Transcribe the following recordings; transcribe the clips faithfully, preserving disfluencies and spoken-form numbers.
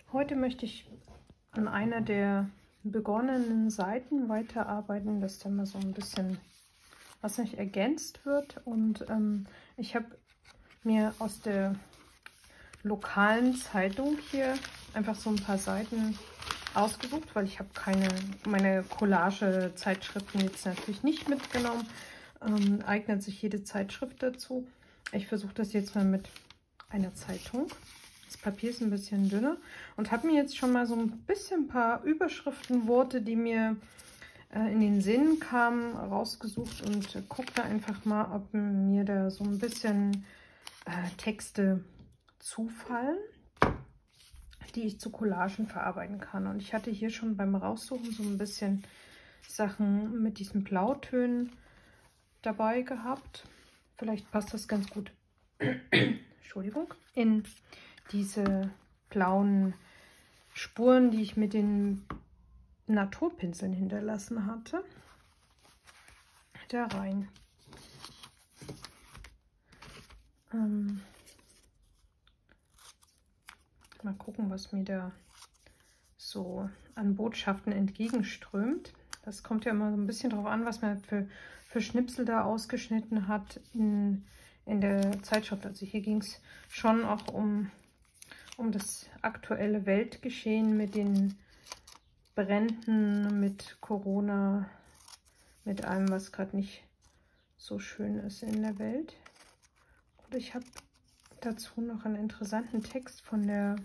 Heute möchte ich an einer der begonnenen Seiten weiterarbeiten, dass da mal so ein bisschen was nicht ergänzt wird. Und ähm, ich habe mir aus der lokalen Zeitung hier einfach so ein paar Seiten ausgesucht, weil ich habe keine, meine Collage-Zeitschriften jetzt natürlich nicht mitgenommen. Ähm, eignet sich jede Zeitschrift dazu. Ich versuche das jetzt mal mit einer Zeitung. Das Papier ist ein bisschen dünner und habe mir jetzt schon mal so ein bisschen ein paar Überschriften, Worte, die mir äh, in den Sinn kamen, rausgesucht und äh, gucke da einfach mal, ob mir da so ein bisschen äh, Texte zufallen, die ich zu Collagen verarbeiten kann. Und ich hatte hier schon beim Raussuchen so ein bisschen Sachen mit diesen Blautönen dabei gehabt. Vielleicht passt das ganz gut Entschuldigung, in diese blauen Spuren, die ich mit den Naturpinseln hinterlassen hatte, da rein. Ähm, mal gucken, was mir da so an Botschaften entgegenströmt. Das kommt ja immer so ein bisschen darauf an, was man für, für Schnipsel da ausgeschnitten hat in, in der Zeitschrift. Also hier ging es schon auch um, um das aktuelle Weltgeschehen mit den Bränden, mit Corona, mit allem, was gerade nicht so schön ist in der Welt. Und ich habe dazu noch einen interessanten Text von der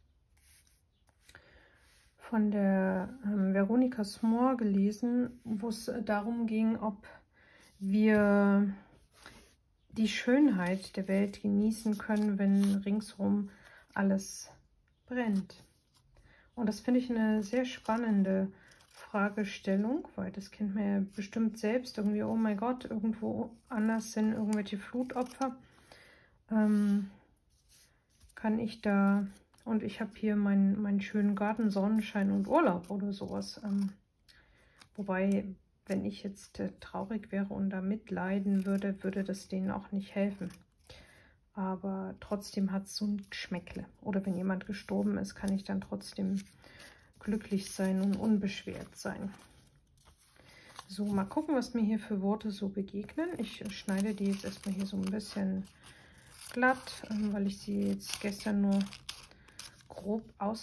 von der ähm, Veronika Small gelesen, wo es äh, darum ging, ob wir die Schönheit der Welt genießen können, wenn ringsherum alles brennt. Und das finde ich eine sehr spannende Fragestellung, weil das kennt man ja bestimmt selbst irgendwie, oh mein Gott, irgendwo anders sind irgendwelche Flutopfer. Ähm, kann ich da... Und ich habe hier meinen, meinen schönen Garten, Sonnenschein und Urlaub oder sowas. Ähm, wobei, wenn ich jetzt äh, traurig wäre und da mitleiden würde, würde das denen auch nicht helfen. Aber trotzdem hat es so ein Geschmäckle. Oder wenn jemand gestorben ist, kann ich dann trotzdem glücklich sein und unbeschwert sein. So, mal gucken, was mir hier für Worte so begegnen. Ich äh, schneide die jetzt erstmal hier so ein bisschen glatt, ähm, weil ich sie jetzt gestern nur grob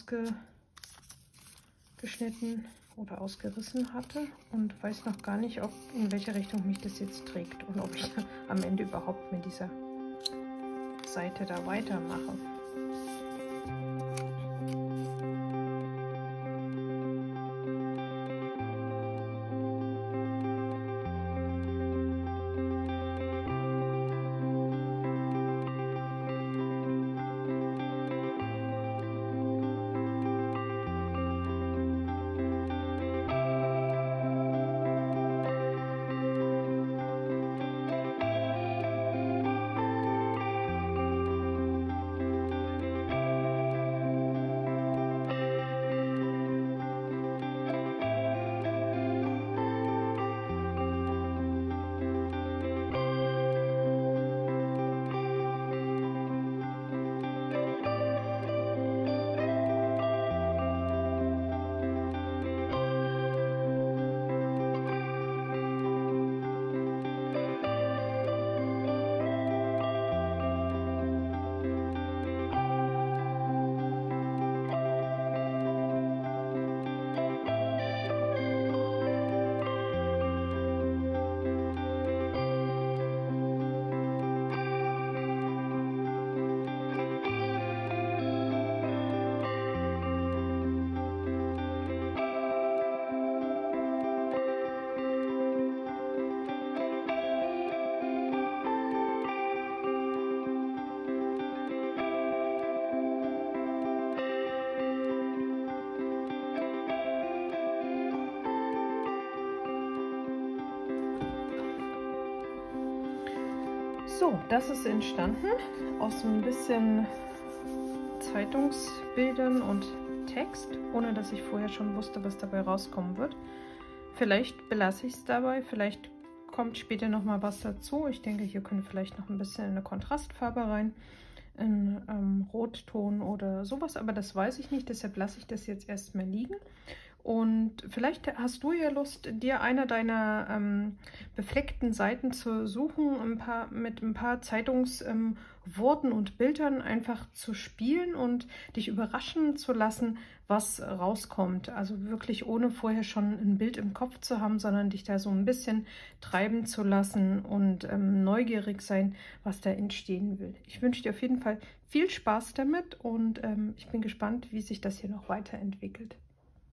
ausgeschnitten oder ausgerissen hatte und weiß noch gar nicht, ob in welche Richtung mich das jetzt trägt und ob ich am Ende überhaupt mit dieser Seite da weitermache. So, das ist entstanden aus ein bisschen Zeitungsbildern und Text, ohne dass ich vorher schon wusste, was dabei rauskommen wird. Vielleicht belasse ich es dabei, vielleicht kommt später noch mal was dazu. Ich denke, hier könnte vielleicht noch ein bisschen eine Kontrastfarbe rein. in ähm, Rotton oder sowas, aber das weiß ich nicht, deshalb lasse ich das jetzt erstmal liegen. Und vielleicht hast du ja Lust, dir eine deiner ähm, befleckten Seiten zu suchen, ein paar, mit ein paar Zeitungsworten ähm, und Bildern einfach zu spielen und dich überraschen zu lassen, was rauskommt. Also wirklich ohne vorher schon ein Bild im Kopf zu haben, sondern dich da so ein bisschen treiben zu lassen und ähm, neugierig sein, was da entstehen will. Ich wünsche dir auf jeden Fall viel Spaß damit und ähm, ich bin gespannt, wie sich das hier noch weiterentwickelt.